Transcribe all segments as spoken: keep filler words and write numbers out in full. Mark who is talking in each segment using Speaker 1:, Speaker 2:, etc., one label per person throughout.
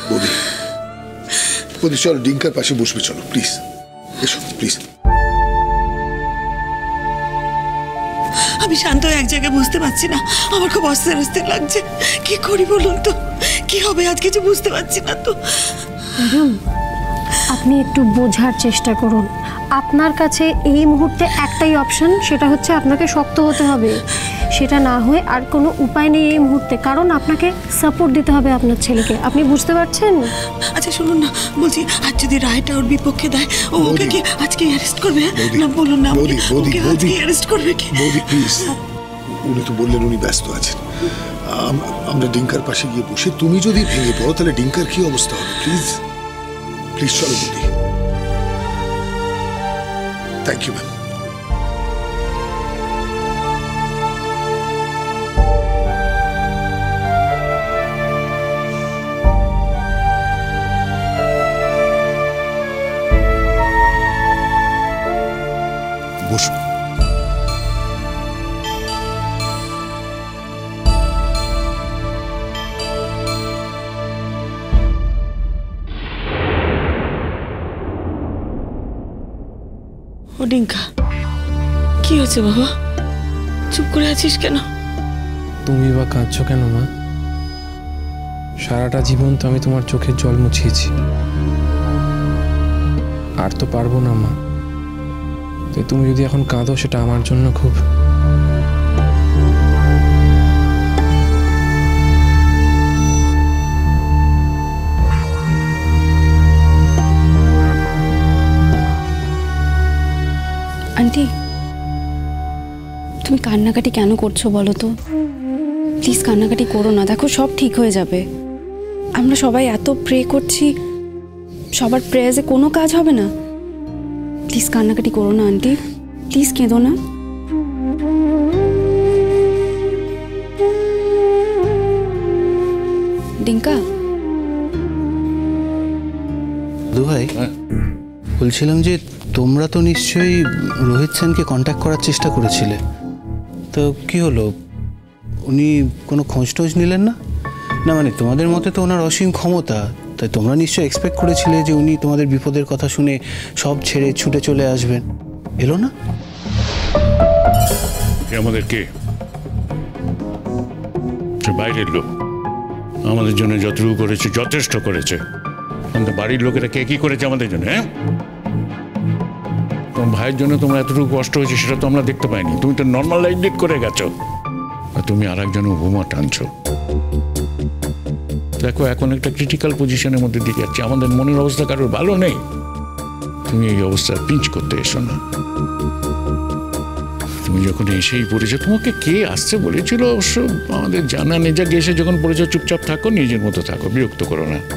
Speaker 1: বৌদি বৌদি চলো ডিঙ্কার পাশে বসবে, চলো প্লিজ এসো প্লিজ।
Speaker 2: আমি শান্ত হয়ে এক জায়গায় বুঝতে পারছি না, আমার খুব অস্থির অস্থির লাগছে। কি করি বলুন তো, কি হবে আজ কিছু বুঝতে পারছি না তো।
Speaker 3: ম্যাডাম আপনি একটু বোঝার চেষ্টা করুন, আপনার কাছে এই মুহূর্তে একটাই অপশন, সেটা হচ্ছে আপনাকে শক্ত হতে হবে। সেটা না হয়ে আর কোনো উপায় নেই এই মুহূর্তে, কারণ আপনাকে সাপোর্ট দিতে হবে আপনার ছেলেকে। আপনি বুঝতে পারছেন?
Speaker 2: আচ্ছা শুনুন না, বলছি আজ যদি রায়টা ওর বিপক্ষে দেয়, ও ওকে কি আজকে অ্যারেস্ট করবে? না বলুন না, ওকে আজকে অ্যারেস্ট করবে কি?
Speaker 1: বৌদি প্লিজ, উনি তো বললেন উনি ব্যস্ত আছেন, আমরা ডিঙ্কার পাশে গিয়ে বসে, তুমি যদি ভেঙে পড়ো তাহলে ডিঙ্কার কি অবস্থা হবে? প্লিজ প্লিজ চলো বৌদি। Thank you ma'am. বসো।
Speaker 2: ও ডিঙ্কা, কি হয়েছে বাবা? চুপ করে আছিস কেন?
Speaker 4: তুমি বা কাঁদছো কেন মা? সারাটা জীবন তো আমি তোমার চোখের জল মুছিয়েছি, আর তো পারবো না মা। তো তুমি যদি এখন কাঁদো সেটা আমার জন্য খুব
Speaker 5: আন্টি তুমি কান্নাকাটি কেন করছো বলো তো? প্লিজ কান্নাকাটি করো না, দেখো সব ঠিক হয়ে যাবে। আমরা সবাই এত প্রে করছি, সবার প্রেয়ারে কোনো কাজ হবে না। প্লিজ কান্নাকাটি করো না আন্টি, প্লিজ কেঁদো না। ডিঙ্কা
Speaker 6: ভাই বলছিলাম যে তোমরা তো নিশ্চয়ই রোহিত সেনকে কন্ট্যাক্ট করার চেষ্টা করেছিলে, তো কি হলো? উনি কোনো খোঁজ টোজ নিলেন না? না মানে তোমাদের মতে তো ওনার অসীম ক্ষমতা, তাই তোমরা নিশ্চয়ই এক্সপেক্ট করেছিলে যে উনি তোমাদের বিপদের কথা শুনে সব ছেড়ে ছুটে চলে আসবেন, এলো না?
Speaker 7: আমাদের কে? বাইরের লোক আমাদের জন্য যতটুকু করেছে যথেষ্ট করেছে। আমাদের বাড়ির লোকেরা কে কি করেছে আমাদের জন্য? হ্যাঁ, তোমার ভাইয়ের জন্য তোমার এতটুকু কষ্ট হয়েছে সেটা তো আমরা দেখতে পাইনি। তুমি তো নর্মাল লাইফ লিড করে গেছো, আর তুমি আর একজন বোমা টানছো। দেখো এখন একটা ক্রিটিক্যাল পজিশনের মধ্যে দিয়ে যাচ্ছে, আমাদের মনের অবস্থা কারোর ভালো নেই। তুমি এই অবস্থা পিঞ্চ করতে এসো না। তুমি যখন এসেই পড়েছো, তোমাকে কে আসছে বলেছিল অবশ্য আমাদের জানা নেই। যা এসে যখন পড়েছো চুপচাপ থাকো, নিজের মতো থাকো, বিরক্ত করো না।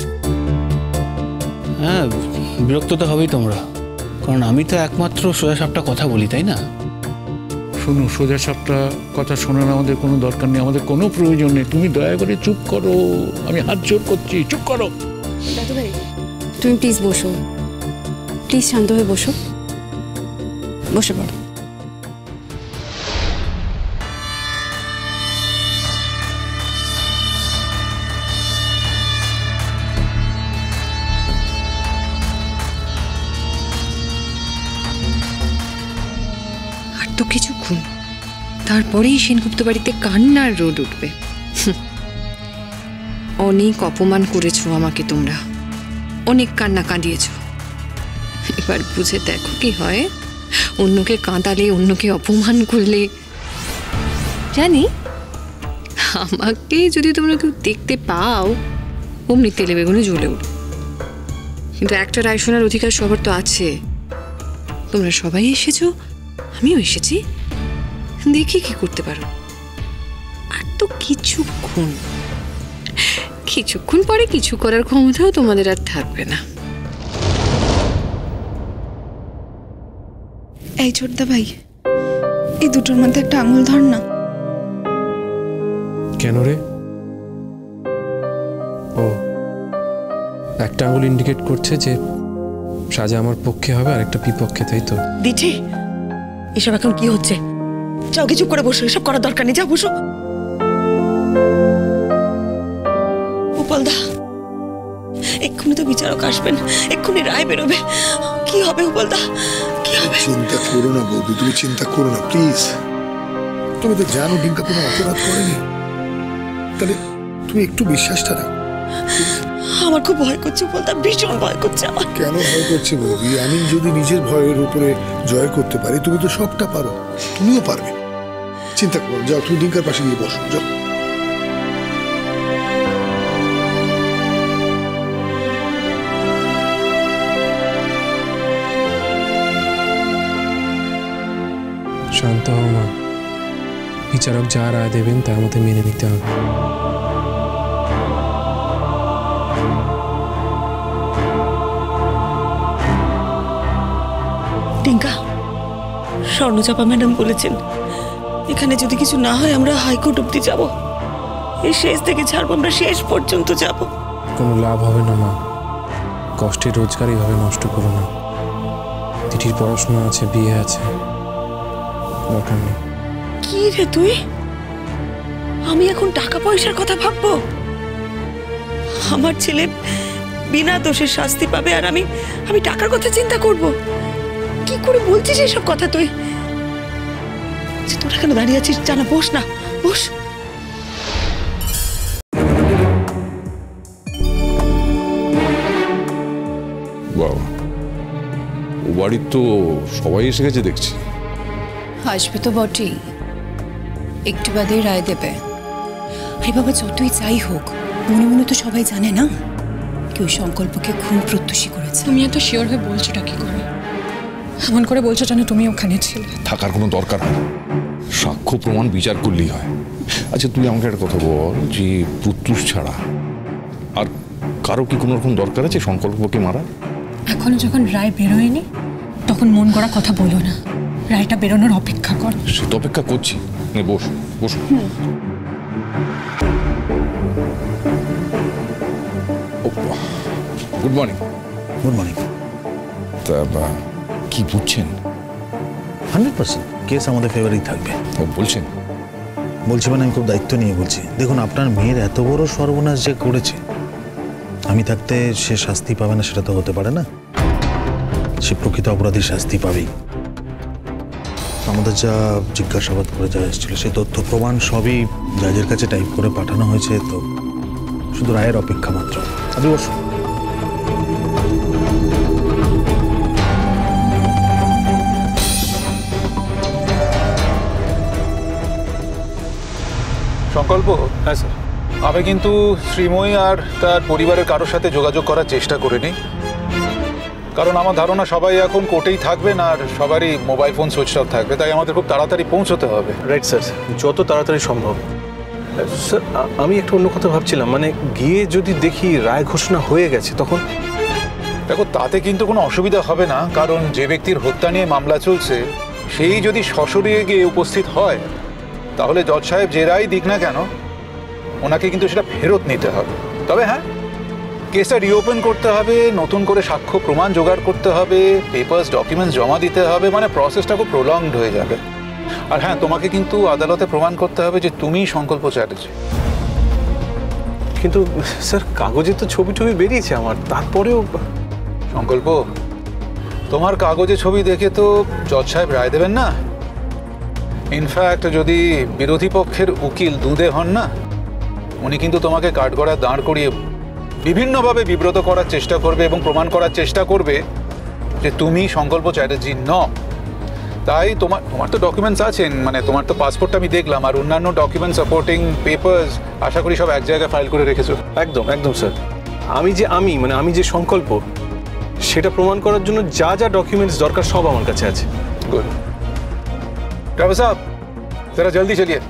Speaker 6: হ্যাঁ বিরক্ত তো হবেই তোমরা, কারণ আমি তো একমাত্র সোজা সাপটা কথা বলি, তাই না?
Speaker 7: শোনো, সোজা সাপটা কথা শোনার আমাদের কোনো দরকার নেই, আমাদের কোনো প্রয়োজন নেই। তুমি দয়া করে চুপ করো, আমি হাত জোর করছি, চুপ করো।
Speaker 5: দাদু ভাই তুমি প্লিজ বসো, প্লিজ শান্ত হয়ে বসো, বসে পড়ো।
Speaker 8: তো কিছুক্ষণ তারপরেই সেনগুপ্ত বাড়িতে কান্নার রোদ উঠবে। অনেক অপমান করেছো আমাকে তোমরা, অনেক কান্না কাঁদিয়েছ। এবার বুঝে দেখো কি হয়, অন্যকে কাঁদালে, অন্যকে অপমান করলে। জানি আমাকে যদি তোমরা কেউ দেখতে পাও অমনি তেলে বেগুনে জ্বলে উঠবে, কিন্তু একটা রায় শোনার অধিকার সবার তো আছে। তোমরা সবাই এসেছো, আমিও এসেছি, দেখি কি করতে পারো। আর তো কিছুক্ষণ কিছুক্ষণ পরে কিছু করার ক্ষমতাও তোমাদের আর থাকবে না।
Speaker 9: এই ছোটদা ভাই, এই দুটোর মধ্যে একটা আঙুল ধর না।
Speaker 4: কেন রে? ও একটা আঙুল ইন্ডিকেট করছে যে সাজা আমার পক্ষে হবে আর একটা বিপক্ষে, তাই তো?
Speaker 2: দিঠি এসব এখন কি হচ্ছে? যাও কিছু করে বসো, এসব করার দরকার নেই, যাও বসো। উপলদা এক্ষুনি তো বিচারক আসবেন, এক্ষুনি রায় বেরোবে। কি হবে বলদা, কি হবে?
Speaker 1: চিন্তা করো না বৌদি, তুমি চিন্তা করো না প্লিজ। তুমি তো জানো ডিঙ্কা কোনো অপরাধ করেনি, তাহলে তুমি একটু বিশ্বাসটা রাখো।
Speaker 2: আমার খুব ভয় করছে বলদা, ভীষণ ভয় করছে আমার।
Speaker 1: কেন ভয় করছে বৌদি? আমি যদি নিজের ভয়ের উপরে জয় করতে পারি, তুমি তো সবটা পারো, তুমিও পারবে। চিন্তা করো, যাও তুমি ডিঙ্কার পাশে গিয়ে বসো, যাও।
Speaker 4: শান্ত হও মা, বিচারক যা রায় দেবেন তার মধ্যে মেনে নিতে হবে।
Speaker 2: টিঙ্কা, স্বর্ণচাপা ম্যাডাম বলেছেন এখানে যদি কিছু না হয় আমরা হাইকোর্ট অব্দি যাব। এই শেষ থেকে ছাড়বো, আমরা শেষ পর্যন্ত যাব।
Speaker 4: কোনো লাভ হবে না মা, কষ্টের রোজগার এইভাবে নষ্ট করো না। দিদির পড়াশোনা আছে, বিয়ে আছে, দরকার নেই।
Speaker 2: কি রে তুই? আমি এখন টাকা পয়সার কথা ভাববো? আমার ছেলে বিনা দোষের শাস্তি পাবে আর আমি আমি টাকার কথা চিন্তা করব? কি করে বলছিস এসব কথা তুই? তোরা কেন দাঁড়িয়ে আছিস? জানা, বস না, বস।
Speaker 7: বাবা, ও বাড়ির তো সবাই এসে গেছে দেখছি।
Speaker 8: আসবে তো বটেই, একটু বাদেই রায় দেবে। আরে বাবা, যতই যাই হোক মনে মনে তো সবাই জানে না কেউ সংকল্পকে খুন প্রত্যুষী করেছে।
Speaker 9: তুমি এত শিওর হয়ে বলছোটা কি করে? এমন করে বলছো জানো তুমি ওখানে ছিলে।
Speaker 7: থাকার কোনো দরকার নেই, সাক্ষ্য প্রমাণ বিচার করলেই হয়। আচ্ছা তুই আমাকে একটা কথা বল, যে প্রত্যুষ ছাড়া আর কারো কি কোনো রকম দরকার আছে সংকল্পকে মারা?
Speaker 9: এখনো যখন রায় বেরোয়নি তখন মন গড়া কথা বলো না, রায়টা বেরোনোর অপেক্ষা কর।
Speaker 7: সে তো অপেক্ষা করছি। বস বস। Good morning.
Speaker 10: Good morning.
Speaker 7: তা কি বুঝছেন?
Speaker 10: হান্ড্রেড পার্সেন্ট কেস আমাদের ফেভারেই থাকবে।
Speaker 7: ও বলছেন?
Speaker 10: বলছি মানে আমি খুব দায়িত্ব নিয়ে বলছি। দেখুন, আপনার মেয়ের এত বড় সর্বনাশ যে করেছে, আমি থাকতে সে শাস্তি পাবে না সেটা তো হতে পারে না। সে প্রকৃত অপরাধী শাস্তি পাবেই। আমাদের যা জিজ্ঞাসাবাদ করে যা এসেছিল সেই তথ্য প্রমাণ সবই জাজের কাছে টাইপ করে পাঠানো হয়েছে, তো শুধু রায়ের অপেক্ষা মাত্র। আপনি বসুন।
Speaker 11: সংকল্প? হ্যাঁ স্যার। আমি কিন্তু শ্রীময়ী আর তার পরিবারের কারোর সাথে যোগাযোগ করার চেষ্টা করিনি, কারণ আমার ধারণা সবাই এখন কোর্টেই থাকবেন আর সবারই মোবাইল ফোন সুইচ অফ থাকবে, তাই আমাদের খুব তাড়াতাড়ি পৌঁছতে হবে।
Speaker 12: রাইট স্যার, যত তাড়াতাড়ি সম্ভব। স্যার আমি একটা অন্য কথা ভাবছিলাম, মানে গিয়ে যদি দেখি রায় ঘোষণা হয়ে গেছে তখন?
Speaker 11: দেখো, তাতে কিন্তু কোনো অসুবিধা হবে না, কারণ যে ব্যক্তির হত্যা নিয়ে মামলা চলছে সেই যদি সশরীরে গিয়ে উপস্থিত হয় তাহলে জজ সাহেব যে রায় দিক না কেন ওনাকে কিন্তু সেটা ফেরত নিতে হবে। তবে হ্যাঁ, কেসটা রিওপেন করতে হবে, নতুন করে সাক্ষ্য প্রমাণ জোগাড় করতে হবে, পেপার্স ডকুমেন্টস জমা দিতে হবে, মানে প্রসেসটা খুব প্রলংড হয়ে যাবে। আর হ্যাঁ, তোমাকে কিন্তু আদালতে প্রমাণ করতে হবে যে তুমি সংকল্প চ্যাটার্জি।
Speaker 12: কিন্তু স্যার কাগজে তো ছবি টবি বেরিয়েছে আমার, তারপরেও।
Speaker 11: সংকল্প, তোমার কাগজে ছবি দেখে তো জজ সাহেব রায় দেবেন না। ইনফ্যাক্ট যদি বিরোধী পক্ষের উকিল দুধে হন না, উনি কিন্তু তোমাকে কাঠগড়ায় দাঁড় করিয়ে বিভিন্নভাবে বিব্রত করার চেষ্টা করবে এবং প্রমাণ করার চেষ্টা করবে যে তুমি সংকল্প চ্যাটার্জি ন। তাই তোমার তোমার তো ডকুমেন্টস আছেন, মানে তোমার তো পাসপোর্টটা আমি দেখলাম, আর অন্যান্য ডকুমেন্ট সাপোর্টিং পেপার্স আশা করি সব এক জায়গায় ফাইল করে রেখেছো।
Speaker 12: একদম একদম স্যার। আমি যে আমি মানে আমি যে সংকল্প সেটা প্রমাণ করার জন্য যা যা ডকুমেন্টস দরকার সব আমার কাছে আছে।
Speaker 11: गुड। ड्राइवर साहब जरा जल्दी चलिए।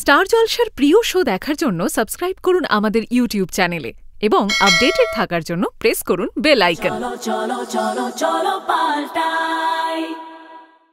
Speaker 13: স্টার জলসার প্রিয় শো দেখার জন্য সাবস্ক্রাইব করুন আমাদের ইউটিউব চ্যানেলে এবং আপডেটেড থাকার জন্য প্রেস করুন বেল আইকন।
Speaker 14: চলো চলো চলো চলো পাল্টাই।